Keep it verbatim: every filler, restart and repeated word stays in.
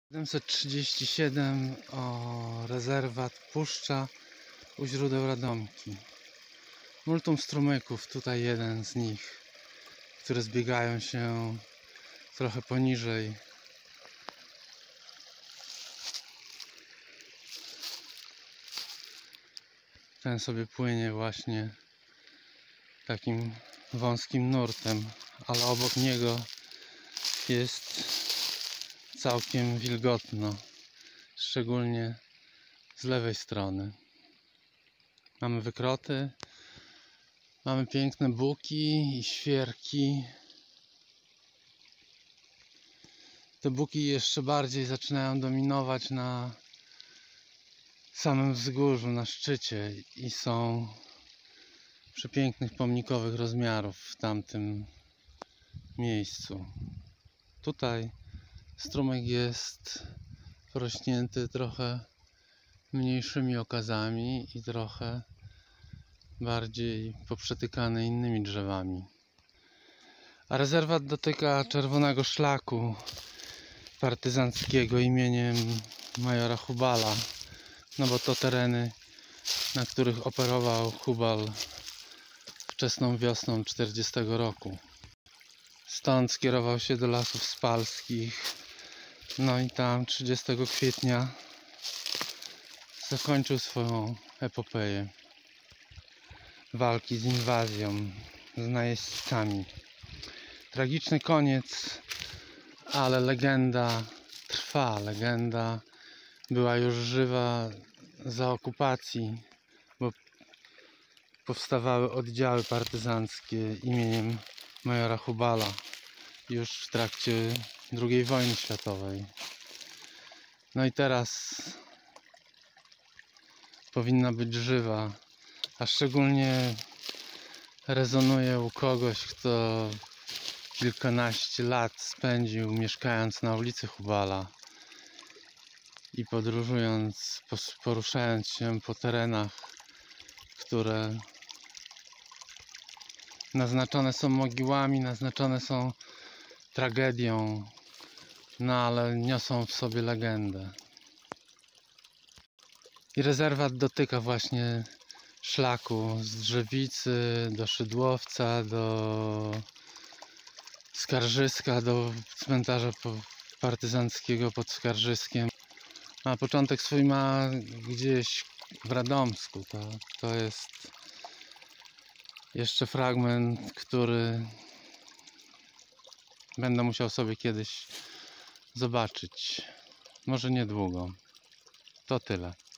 siedemset trzydzieści siedem o rezerwat Puszcza u źródeł Radomki. Multum strumyków, tutaj jeden z nich, które zbiegają się trochę poniżej. Ten sobie płynie właśnie takim wąskim nurtem, ale obok niego jest całkiem wilgotno, szczególnie z lewej strony. Mamy wykroty, mamy piękne buki i świerki. Te buki jeszcze bardziej zaczynają dominować na samym wzgórzu, na szczycie i są przepięknych pomnikowych rozmiarów w tamtym miejscu. Tutaj strumyk jest porośnięty trochę mniejszymi okazami i trochę bardziej poprzetykany innymi drzewami. A rezerwat dotyka czerwonego szlaku partyzanckiego imieniem majora Hubala, no bo to tereny, na których operował Hubal wczesną wiosną czterdziestego roku. Stąd skierował się do Lasów Spalskich, no i tam trzydziestego kwietnia zakończył swoją epopeję walki z inwazją, z najeźdźcami. Tragiczny koniec, ale legenda trwa. Legenda była już żywa za okupacji, bo powstawały oddziały partyzanckie imieniem majora Hubala już w trakcie drugiej wojny światowej. No i teraz powinna być żywa, a szczególnie rezonuje u kogoś, kto kilkanaście lat spędził mieszkając na ulicy Hubala i podróżując, poruszając się po terenach, które naznaczone są mogiłami, naznaczone są tragedią, no ale niosą w sobie legendę. I rezerwat dotyka właśnie szlaku z Drzewicy do Szydłowca, do Skarżyska, do cmentarza partyzanckiego pod Skarżyskiem. A początek swój ma gdzieś w Radomsku. To, to jest jeszcze fragment, który będę musiał sobie kiedyś zobaczyć. Może niedługo. To tyle.